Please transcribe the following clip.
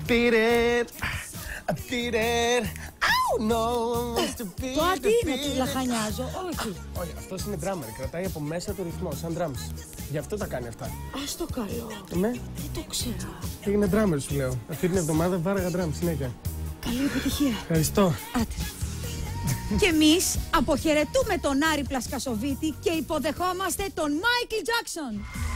did it. I did it. Oh no, Mr. B. Το αντί είναι ότι λαχανιάζω, όχι. Όχι, αυτός είναι drummer, κρατάει από μέσα το ρυθμό, σαν drums. Γι' αυτό τα κάνει αυτά. Ας το καλό. Ναι. Δεν το ξέρα. Έγινε drummer σου λέω. Αυτή την εβδομάδα βάραγα drum συνέχεια. Καλή επιτυχία. Ευχαριστώ. Άτε. Και εμείς αποχαιρετούμε τον Άρη Πλασκασοβίτη και υποδεχόμαστε τον Μάικλ Τζάκσον.